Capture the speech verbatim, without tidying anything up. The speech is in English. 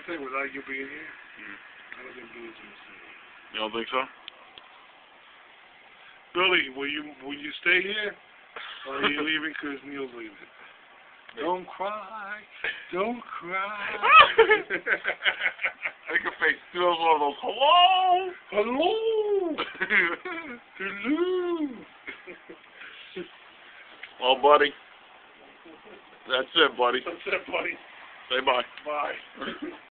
stay without you being here. Mm. I don't think Billy's gonna stay. You don't think so? Billy, will you will you stay here, or are you leaving because Neil's leaving? Don't cry, don't cry. I can face still one of those. Hello, hello, hello. Well, buddy, that's it, buddy. That's it, buddy. Say bye. Bye.